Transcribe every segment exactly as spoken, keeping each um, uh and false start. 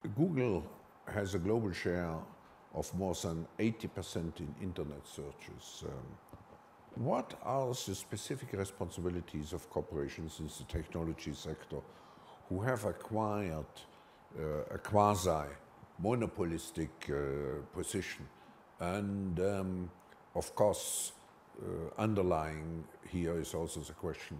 Google has a global share of more than eighty percent in internet searches. Um, what are the specific responsibilities of corporations in the technology sector who have acquired uh, a quasi-monopolistic uh, position? And um, of course, uh, underlying here is also the question,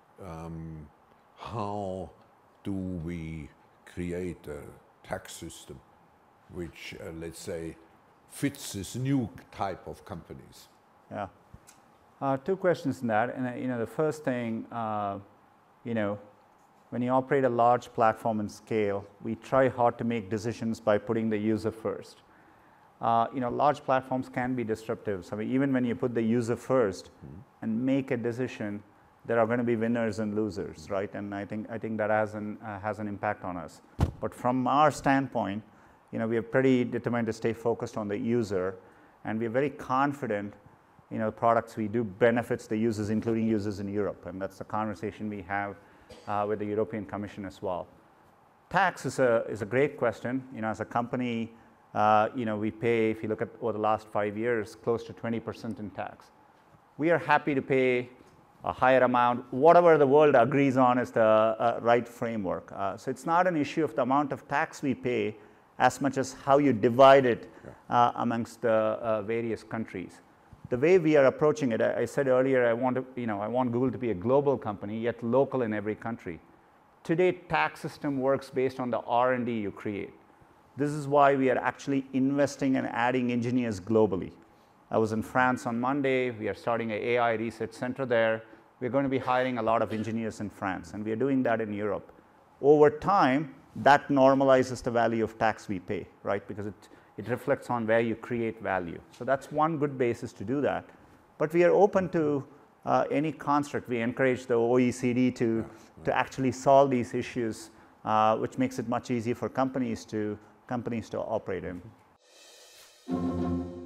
um, how do we create a tax system which, uh, let's say, fits this new type of companies? Yeah. Uh, two questions in that. And, uh, you know, the first thing, uh, you know, when you operate a large platform and scale, we try hard to make decisions by putting the user first. Uh, you know, large platforms can be disruptive. So I mean, even when you put the user first mm-hmm. and make a decision, there are going to be winners and losers, right? And I think I think that has an uh, has an impact on us. But from our standpoint, you know, we are pretty determined to stay focused on the user, and we are very confident, you know, the products we do benefits the users, including users in Europe, and that's the conversation we have uh, with the European Commission as well. Tax is a is a great question. You know, as a company, uh, you know, we pay, if you look at over the last five years, close to twenty percent in tax. We are happy to pay a higher amount, whatever the world agrees on is the uh, right framework. Uh, so it's not an issue of the amount of tax we pay as much as how you divide it uh, amongst the uh, various countries. The way we are approaching it, I, I said earlier, I want to, you know, I want Google to be a global company, yet local in every country. Today, tax system works based on the R and D you create. This is why we are actually investing and adding engineers globally. I was in France on Monday. We are starting an A I research center there. We're going to be hiring a lot of engineers in France, and we are doing that in Europe. Over time, that normalizes the value of tax we pay, right? Because it, it reflects on where you create value. So that's one good basis to do that. But we are open to uh, any construct. We encourage the O E C D to, yeah, yeah. to actually solve these issues, uh, which makes it much easier for companies to, companies to operate in.